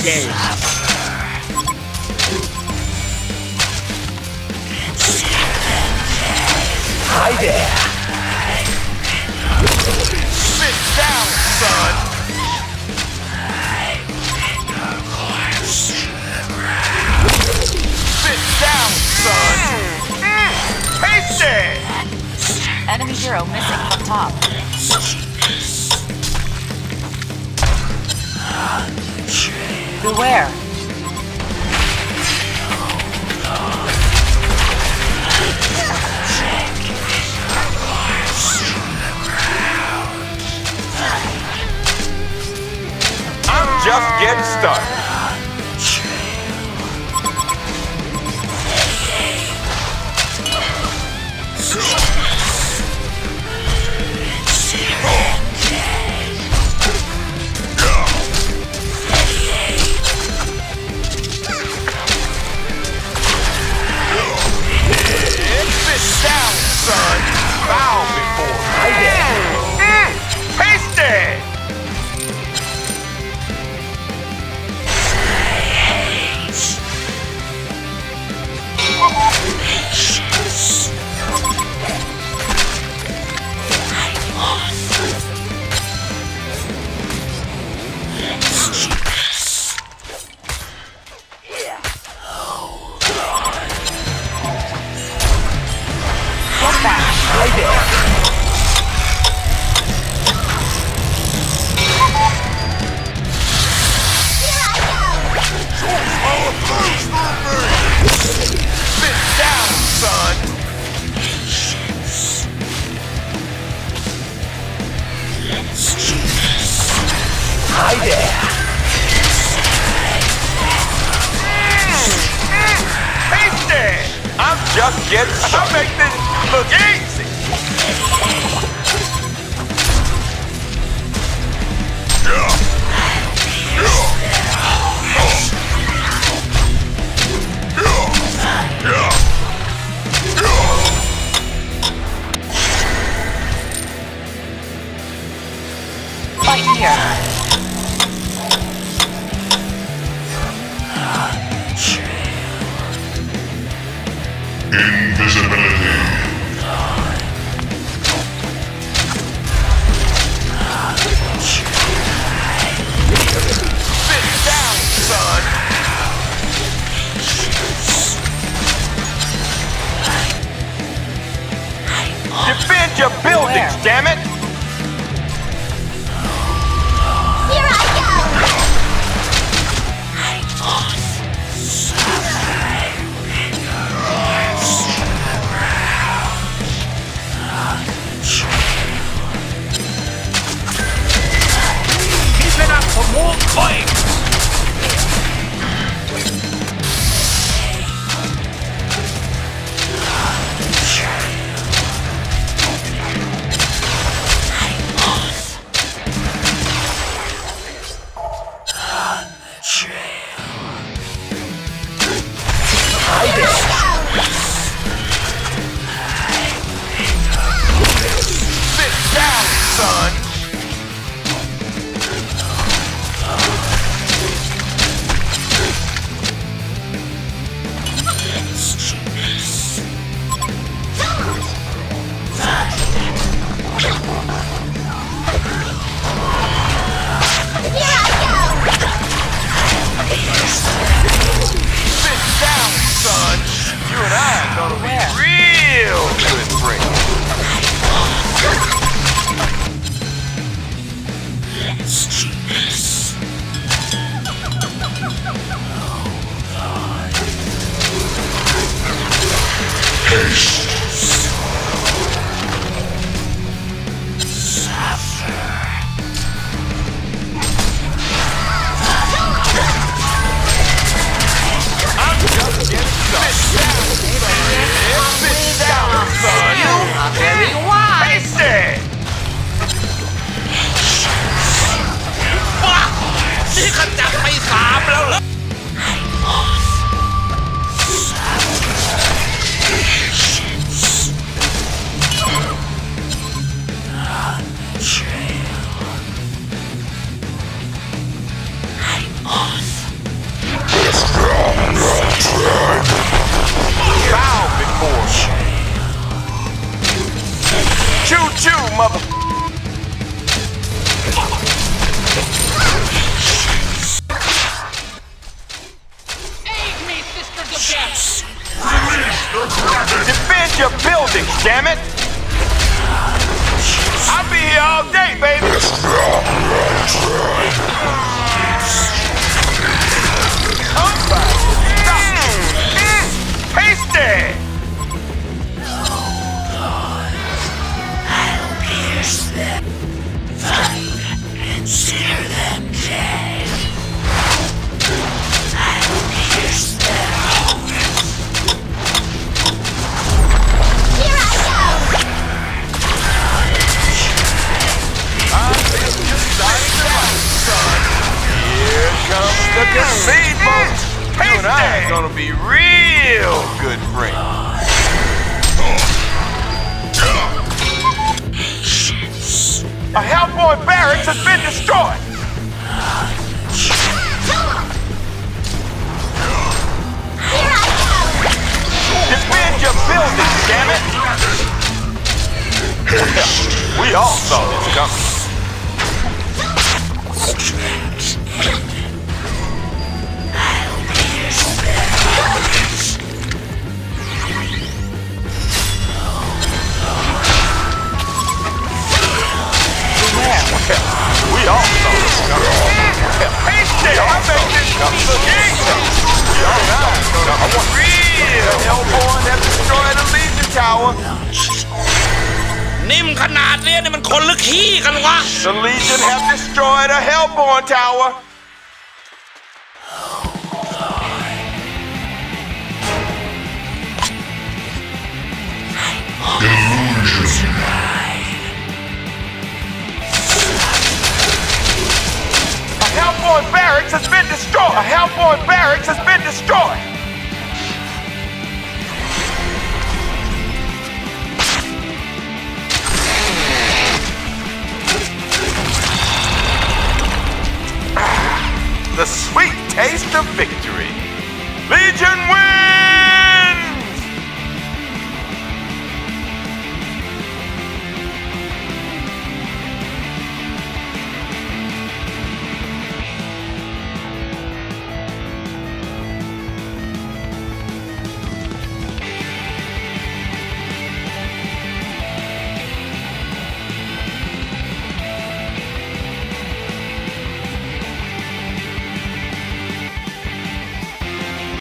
day. Hi there. Sit down, son. Sit down, son. Taste it. Enemy hero missing up top. Beware. I'm just getting started. Sit down, son. Bow before me. Taste it. Get back. Hi there. Sit down, son. Hi there. Taste it. I'm just getting started. I make this look easy. Fight here. Sit down, son. Defend your buildings, damn it. Here I go! Keeping up for more coins. Defend your buildings, damn it! I'll be here all day, baby! Hasty! I'll pierce them, and sear them dead. I'll pierce their hearts. Here I go! Here comes the gazebo! You and I are gonna be real good friends. A Hellboy barracks has been destroyed! Here I go! Defend your buildings, damn it! We all saw this coming. We all saw this coming. Hasty! I make this come look easy! I want real Hellboy that destroyed the Legion Tower. นิ่มขนาดนี้นี่มันคนหรือขี้กันวะ The Legion have destroyed a Hellboy Tower. A Hellboy barracks has been destroyed. A Hellboy barracks has been destroyed. The sweet taste of victory. Legion wins!